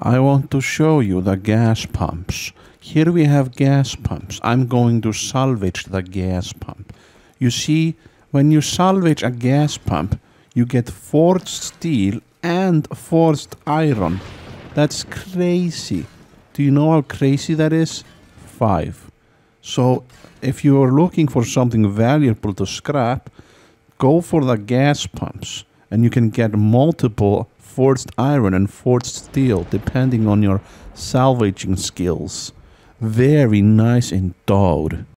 I want to show you the gas pumps. Here we have gas pumps. I'm going to salvage the gas pump. You see, when you salvage a gas pump, you get forged steel and forged iron. That's crazy. Do you know how crazy that is? 5. So if you are looking for something valuable to scrap, go for the gas pumps, and you can get multiple forged iron and forged steel depending on your salvaging skills. Very nice indeed.